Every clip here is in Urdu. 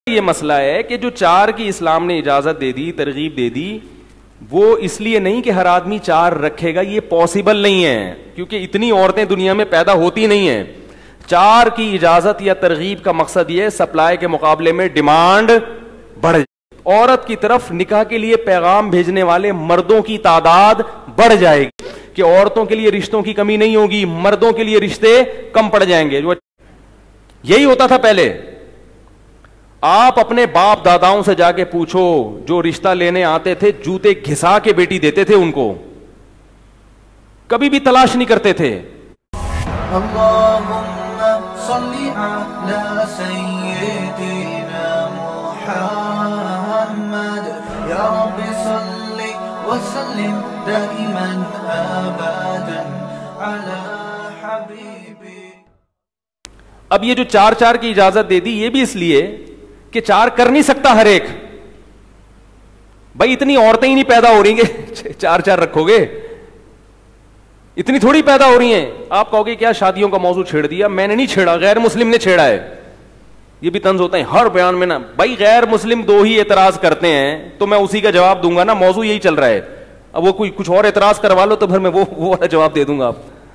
یہ مسئلہ ہے کہ جو 4 کی اسلام نے اجازت دے دی, ترغیب دے دی, وہ اس لیے نہیں کہ ہر آدمی 4 رکھے گا, یہ پاسبل نہیں ہے, کیونکہ اتنی عورتیں دنیا میں پیدا ہوتی نہیں ہیں. 4 کی اجازت یا ترغیب کا مقصد یہ سپلائی کے مقابلے میں ڈیمانڈ بڑھ جائے, عورت کی طرف نکاح کے لیے پیغام بھیجنے والے مردوں کی تعداد بڑھ جائے گی, کہ عورتوں کے لیے رشتوں کی کمی نہیں ہوگی, مردوں کے لیے رشتے کم پڑ جائیں گے. جو یہی ہوتا تھا پہلے. آپ اپنے باپ داداؤں سے جا کے پوچھو, جو رشتہ لینے آتے تھے جوتے گھسا کے بیٹی دیتے تھے ان کو, کبھی بھی تلاش نہیں کرتے تھے. اللہم صلی علی سیدنا محمد یا رب صلی وسلم دائما ابدا علی حبیبی. اب یہ جو 4 کی اجازت دے دی, یہ بھی اس لیے کہ 4 کر نہیں سکتا ہر ایک. بھائی اتنی عورتیں ہی نہیں پیدا ہو رہی ہیں کہ 4 رکھو گے, اتنی تھوڑی پیدا ہو رہی ہیں. آپ کہو گے کیا شادیوں کا موضوع چھیڑ دیا؟ میں نے نہیں چھیڑا, غیر مسلم نے چھیڑا ہے. یہ بھی طنز ہوتا ہے ہر بیان میں نا, بھائی غیر مسلم 2 ہی اعتراض کرتے ہیں تو میں اسی کا جواب دوں گا نا, موضوع یہی چل رہا ہے. اب وہ کوئی کچھ اور اعتراض کروا لو تو پھر میں وہ والا جواب دے دوں گا. آپ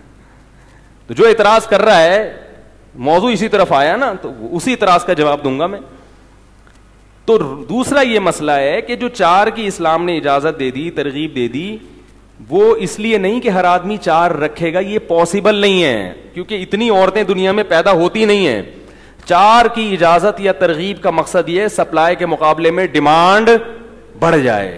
تو جو اعتراض کر رہا ہے موضوع اسی طرف آیا نا, تو اسی اعتراض کا جواب دوں گا میں. تو دوسرا یہ مسئلہ ہے کہ جو 4 کی اسلام نے اجازت دے دی, ترغیب دے دی, وہ اس لیے نہیں کہ ہر آدمی 4 رکھے گا, یہ پاسبل نہیں ہے, کیونکہ اتنی عورتیں دنیا میں پیدا ہوتی نہیں ہیں. 4 کی اجازت یا ترغیب کا مقصد یہ سپلائی کے مقابلے میں ڈیمانڈ بڑھ جائے.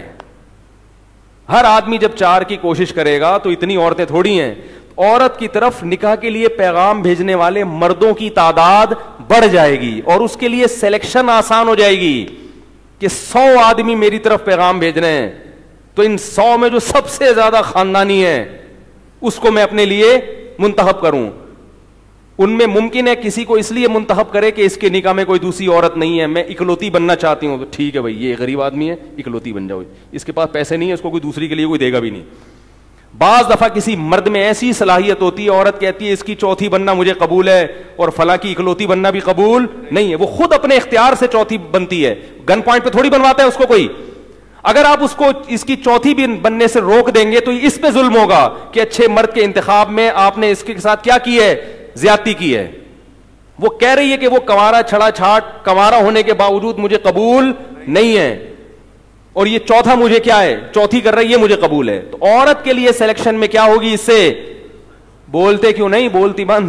ہر آدمی جب 4 کی کوشش کرے گا تو اتنی عورتیں تھوڑی ہیں. عورت کی طرف نکاح کے لیے پیغام بھیجنے والے مردوں کی تعداد بڑھ جائے گی, اور اس کے لیے سلیکشن آسان ہو جائے گی کہ 100 آدمی میری طرف پیغام بھیج رہے ہیں, تو ان 100 میں جو سب سے زیادہ خاندانی ہے اس کو میں اپنے لیے منتخب کروں. ان میں ممکن ہے کسی کو اس لیے منتخب کرے کہ اس کے نکاح میں کوئی دوسری عورت نہیں ہے, میں اکلوتی بننا چاہتی ہوں. تو ٹھیک ہے بھائی, یہ غریب آدمی ہے, اکلوتی بن جاؤ, اس کے پاس پیسے نہیں ہے, اس کو کوئی دوسری کے لیے کوئی دے گا بھی نہیں. بعض دفعہ کسی مرد میں ایسی صلاحیت ہوتی ہے, عورت کہتی ہے اس کی چوتھی بننا مجھے قبول ہے اور فلاں کی اکلوتی بننا بھی قبول نہیں ہے, وہ خود اپنے اختیار سے چوتھی بنتی ہے, گن پوائنٹ پہ تھوڑی بنواتا ہے اس کو کوئی. اگر آپ اس کو اس کی چوتھی بھی بننے سے روک دیں گے تو اس پہ ظلم ہوگا کہ اچھے مرد کے انتخاب میں آپ نے اس کے ساتھ کیا کی ہے, زیادتی کی ہے. وہ کہہ رہی ہے کہ وہ کنوارا چھڑا چھاٹ, کنوارا ہونے کے باوجود مجھے قبول نہیں ہے, اور یہ چوتھا مجھے کیا ہے, چوتھی کر رہی ہے, مجھے قبول ہے. تو عورت کے لیے سلیکشن میں کیا ہوگی, اس سے بولتے کیوں نہیں, بولتی بند,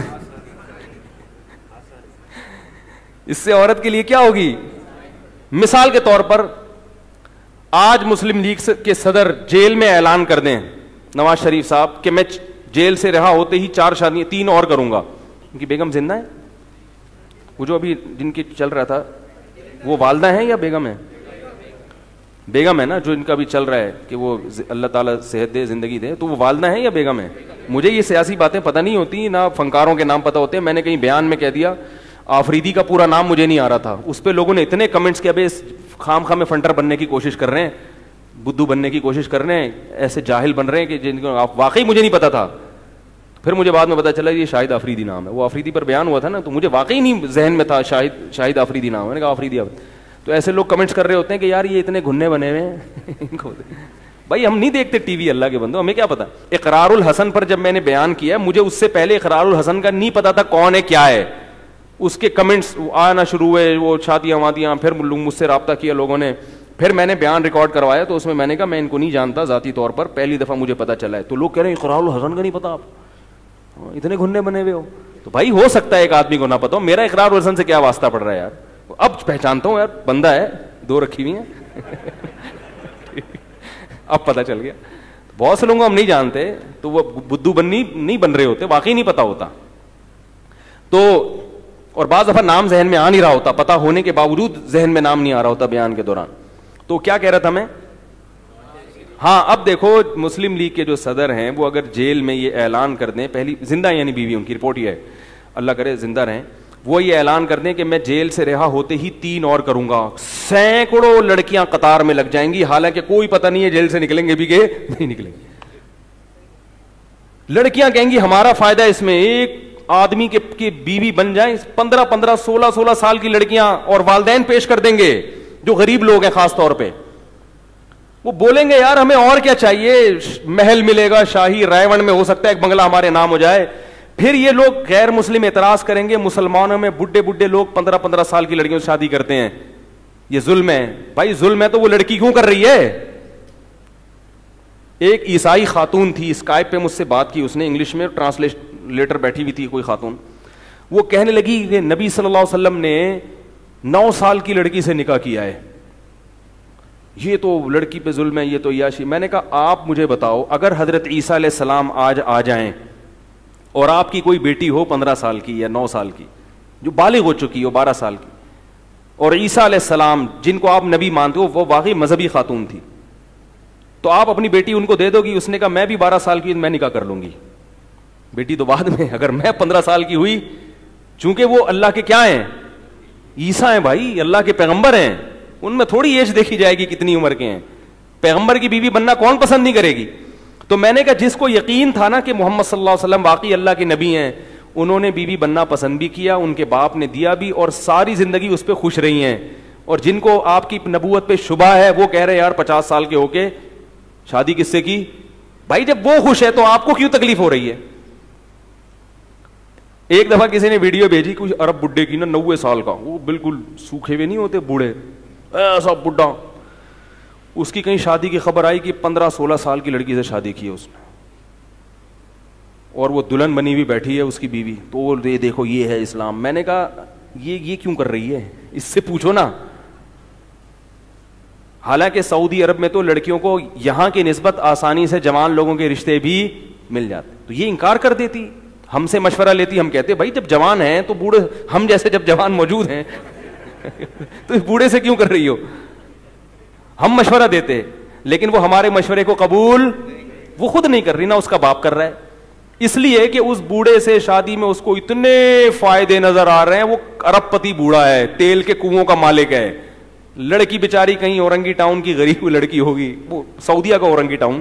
اس سے عورت کے لیے کیا ہوگی. مثال کے طور پر آج مسلم لیگ کے صدر جیل میں اعلان کر دیں, نواز شریف صاحب, کہ میں جیل سے رہا ہوتے ہی 4 شادیاں 3 اور کروں گا. ان کی بیگم زندہ ہے, وہ جو ابھی جن کی چل رہا تھا وہ والدہ ہیں یا بیگم ہے؟ بیگم ہے نا, جو ان کا بھی چل رہا ہے کہ وہ اللہ تعالیٰ صحت دے, زندگی دے, تو وہ والدہ ہیں یا بیگم ہے؟ مجھے یہ سیاسی باتیں پتہ نہیں ہوتی, نہ فنکاروں کے نام پتہ ہوتے ہیں. میں نے کہیں بیان میں کہہ دیا, آفریدی کا پورا نام مجھے نہیں آ رہا تھا, اس پہ لوگوں نے اتنے کمنٹس کیا, بھائی خام خام میں فنٹر بننے کی کوشش کر رہے ہیں, بدھو بننے کی کوشش کر رہے ہیں, ایسے جاہل بن رہے ہیں کہ جن کو واقعی مجھے نہیں پتا تھا. پھر مجھے بعد میں پتا چلا یہ شاہد آفریدی نام ہے, وہ آفریدی پر بیان ہوا تھا نا, تو مجھے واقعی نہیں ذہن میں تھا شاہد آفریدی نام ہے. میں نے کہا آفریدی. تو ایسے لوگ کمنٹس کر رہے ہوتے ہیں کہ یار یہ اتنے گھننے بنے ہوئے ہیں. بھائی ہم نہیں دیکھتے ٹی وی, اللہ کے بندو, ہمیں کیا پتا. اقرار الحسن پر جب میں نے بیان کیا, مجھے اس سے پہلے اقرار الحسن کا نہیں پتا تھا کون ہے کیا ہے. اس کے کمنٹس آنا شروع ہوئے, وہ شادیاں وادیاں, پھر مجھ سے رابطہ کیا لوگوں نے, پھر میں نے بیان ریکارڈ کروایا تو اس میں میں نے کہا میں ان کو نہیں جانتا ذاتی طور پر, پہلی دفعہ مجھے پتا چلا ہے. تو لوگ کہہ رہے ہیں اقرار الحسن کا نہیں پتا, آپ اتنے گھننے بنے ہوئے ہو. تو بھائی ہو سکتا ہے ایک آدمی کو نہ پتا ہو, میرا اقرار الحسن سے کیا واسطہ پڑ رہا ہے یار. اب پہچانتا ہوں یار, بندہ ہے, 2 رکھی ہوئی ہیں, اب پتا چل گیا. بہت سے لوگوں کو ہم نہیں جانتے, تو وہ بدھو بننی نہیں بن رہے ہوتے, واقعی نہیں پتا ہوتا. تو اور بعض دفعہ نام ذہن میں آ نہیں رہا ہوتا, پتا ہونے کے باوجود ذہن میں نام نہیں آ رہا ہوتا بیان کے دوران. تو کیا کہہ رہا تھا میں, ہاں اب دیکھو مسلم لیگ کے جو صدر ہیں وہ اگر جیل میں یہ اعلان کر دیں, پہلی زندہ یعنی بیوی ان کی رپورٹ یہ ہے, اللہ کرے زندہ رہیں, وہ یہ اعلان کر دیں کہ میں جیل سے رہا ہوتے ہی 3 اور کروں گا, سینکڑوں لڑکیاں قطار میں لگ جائیں گی, حالانکہ کوئی پتہ نہیں ہے جیل سے نکلیں گے بھی کہ نہیں نکلیں گے. لڑکیاں کہیں گی ہمارا فائدہ اس میں, ایک آدمی کی بیوی بن جائیں 15 16 سال کی لڑکیاں اور والدین پیش کر دیں گے جو غریب لوگ ہیں خاص طور پہ. وہ بولیں گے یار ہمیں اور کیا چاہیے, محل ملے گا شاہی, رائے میں ہو سکتا ہے ایک بنگلہ ہمارے نام ہو جائے. پھر یہ لوگ غیر مسلم اعتراض کریں گے مسلمانوں میں بڈھے لوگ 15 سال کی لڑکیوں سے شادی کرتے ہیں, یہ ظلم ہے. بھائی ظلم ہے تو وہ لڑکی کیوں کر رہی ہے؟ ایک عیسائی خاتون تھی, اسکائپ پہ مجھ سے بات کی اس نے انگلش میں, ٹرانسلیٹر بیٹھی ہوئی تھی کوئی خاتون, وہ کہنے لگی کہ نبی صلی اللہ علیہ وسلم نے 9 سال کی لڑکی سے نکاح کیا ہے, یہ تو لڑکی پہ ظلم ہے, یہ تو عیاشی. میں نے کہا آپ مجھے بتاؤ اگر حضرت عیسیٰ علیہ السلام آج آ جائیں اور آپ کی کوئی بیٹی ہو 15 سال کی یا 9 سال کی جو بالغ ہو چکی ہو 12 سال کی, اور عیسیٰ علیہ السلام جن کو آپ نبی مانتے ہو وہ واقعی مذہبی خاتون تھی, تو آپ اپنی بیٹی ان کو دے دو گی؟ اس نے کہا میں بھی 12 سال کی میں نکاح کر لوں گی, بیٹی تو بعد میں, اگر میں 15 سال کی ہوئی, چونکہ وہ اللہ کے کیا ہیں, عیسیٰ ہیں بھائی, اللہ کے پیغمبر ہیں, ان میں تھوڑی ایج دیکھی جائے گی کتنی عمر کے ہیں. پیغمبر کی بیوی بننا کون پسند نہیں کرے گی؟ تو میں نے کہا جس کو یقین تھا نا کہ محمد صلی اللہ علیہ وسلم واقعی اللہ کے نبی ہیں, انہوں نے بیوی بننا پسند بھی کیا, ان کے باپ نے دیا بھی, اور ساری زندگی اس پہ خوش رہی ہیں. اور جن کو آپ کی نبوت پہ شبہ ہے وہ کہہ رہے یار 50 سال کے ہو کے شادی کس سے کی؟ بھائی جب وہ خوش ہے تو آپ کو کیوں تکلیف ہو رہی ہے؟ ایک دفعہ کسی نے ویڈیو بھیجی کچھ عرب بڈھے کی نا 90 سال کا, وہ بالکل سوکھے ہوئے نہیں ہوتے بوڑھے, ایسا بڈھا, اس کی کہیں شادی کی خبر آئی کہ 15-16 سال کی لڑکی سے شادی کی ہے اس نے, اور وہ دلہن بنی ہوئی بیٹھی ہے اس کی بیوی, تو وہ دیکھو یہ ہے اسلام. میں نے کہا یہ کیوں کر رہی ہے, اس سے پوچھو نا. حالانکہ سعودی عرب میں تو لڑکیوں کو یہاں کی نسبت آسانی سے جوان لوگوں کے رشتے بھی مل جاتے, تو یہ انکار کر دیتی, ہم سے مشورہ لیتی, ہم کہتے بھائی جب جوان ہیں تو بوڑھے, ہم جیسے جب جوان موجود ہیں تو اس بوڑھے سے کیوں کر رہی ہو؟ ہم مشورہ دیتے, لیکن وہ ہمارے مشورے کو قبول وہ خود نہیں کر رہی, نہ اس کا باپ کر رہا ہے, اس لیے کہ اس بوڑھے سے شادی میں اس کو اتنے فائدے نظر آ رہے ہیں, وہ ارب پتی بوڑھا ہے, تیل کے کنووں کا مالک ہے. لڑکی بیچاری کہیں اورنگی ٹاؤن کی غریب لڑکی ہوگی, وہ سعودیہ کا اورنگی ٹاؤن,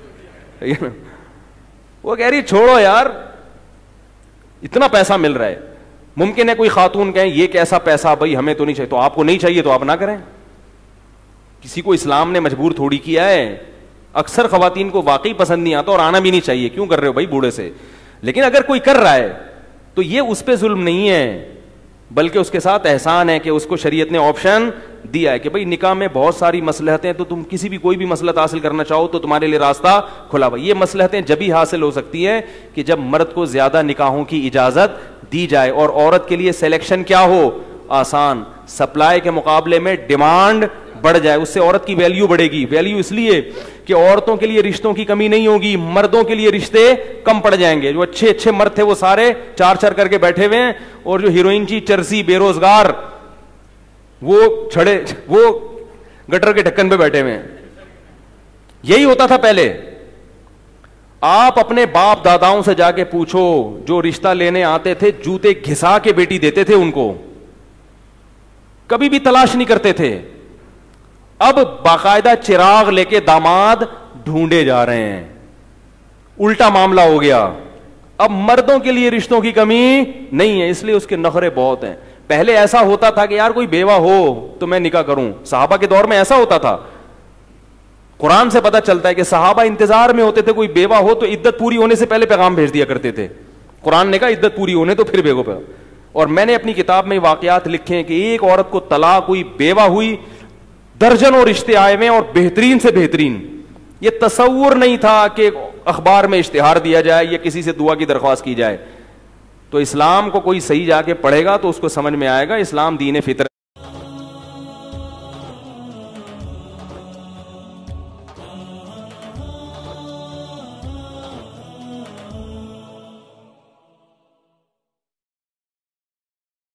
وہ کہہ رہی چھوڑو یار اتنا پیسہ مل رہا ہے. ممکن ہے کوئی خاتون کہیں یہ کیسا پیسہ, بھائی ہمیں تو نہیں چاہیے, تو آپ کو نہیں چاہیے تو آپ نہ کریں. کسی کو اسلام نے مجبور تھوڑی کیا ہے. اکثر خواتین کو واقعی پسند نہیں آتا اور آنا بھی نہیں چاہیے, کیوں کر رہے ہو بھائی بوڑھے سے. لیکن اگر کوئی کر رہا ہے تو یہ اس پہ ظلم نہیں ہے, بلکہ اس کے ساتھ احسان ہے کہ اس کو شریعت نے آپشن دیا ہے کہ بھائی نکاح میں بہت ساری مصلحتیں, تو تم کسی بھی کوئی بھی مصلحت حاصل کرنا چاہو تو تمہارے لیے راستہ کھلا ہوا. یہ مصلحتیں جبھی حاصل ہو سکتی ہیں کہ جب مرد کو زیادہ نکاحوں کی اجازت دی جائے, اور عورت کے لیے سلیکشن کیا ہو, آسان, سپلائی کے مقابلے میں ڈیمانڈ بڑھ جائے, اس سے عورت کی ویلیو بڑھے گی. ویلیو اس لیے کہ عورتوں کے لیے رشتوں کی کمی نہیں ہوگی, مردوں کے لیے رشتے کم پڑ جائیں گے. جو اچھے مرد تھے وہ سارے چار کر کے بیٹھے ہوئے ہیں, اور جو ہیروئن کی چرسی بے روزگار وہ گٹر کے ڈھکن پہ بیٹھے ہوئے ہیں. یہی ہوتا تھا پہلے. آپ اپنے باپ داداؤں سے جا کے پوچھو, جو رشتہ لینے آتے تھے جوتے گھسا کے بیٹی دیتے تھے ان کو, کبھی بھی تلاش نہیں کرتے تھے. اب باقاعدہ چراغ لے کے داماد ڈھونڈے جا رہے ہیں, الٹا معاملہ ہو گیا. اب مردوں کے لیے رشتوں کی کمی نہیں ہے, اس لیے اس کے نخرے بہت ہیں. پہلے ایسا ہوتا تھا کہ یار کوئی بیوہ ہو تو میں نکاح کروں, صحابہ کے دور میں ایسا ہوتا تھا. قرآن سے پتہ چلتا ہے کہ صحابہ انتظار میں ہوتے تھے, کوئی بیوہ ہو تو عدت پوری ہونے سے پہلے پیغام بھیج دیا کرتے تھے. قرآن نے کہا عدت پوری ہونے تو پھر بیگو پہ. اور میں نے اپنی کتاب میں واقعات لکھے ہیں کہ ایک عورت کو طلاق ہوئی, بیوہ ہوئی, درجنوں رشتے آئے ہوئے, اور بہترین سے بہترین. یہ تصور نہیں تھا کہ اخبار میں اشتہار دیا جائے یا کسی سے دعا کی درخواست کی جائے. تو اسلام کو کوئی صحیح جا کے پڑھے گا تو اس کو سمجھ میں آئے گا, اسلام دین فطرت